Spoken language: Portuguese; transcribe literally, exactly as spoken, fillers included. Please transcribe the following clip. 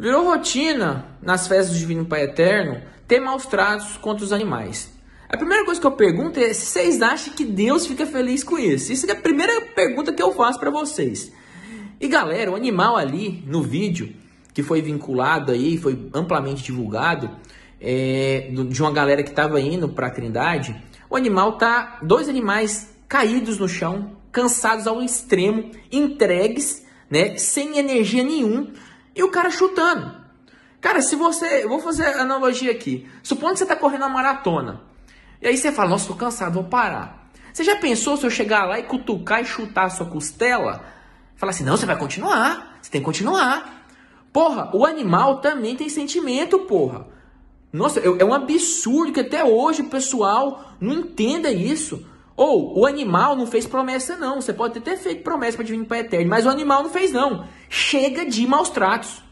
Virou rotina nas festas do Divino Pai Eterno ter maus tratos contra os animais. A primeira coisa que eu pergunto é se vocês acham que Deus fica feliz com isso. Isso é a primeira pergunta que eu faço para vocês. E galera, o animal ali no vídeo que foi vinculado aí, foi amplamente divulgado, é, de uma galera que estava indo para a Trindade, o animal tá, dois animais caídos no chão, cansados ao extremo, entregues, né, sem energia nenhuma, e o cara chutando. Cara, se você, eu vou fazer a analogia aqui, supondo que você tá correndo uma maratona, e aí você fala, nossa, tô cansado, vou parar. Você já pensou se eu chegar lá e cutucar e chutar a sua costela? Falar assim, não, você vai continuar, você tem que continuar. Porra, o animal também tem sentimento, porra. Nossa, é um absurdo que até hoje o pessoal não entenda isso. Ou, o animal não fez promessa não, você pode ter feito promessa para Divino Pai Eterno, mas o animal não fez não. Chega de maus tratos.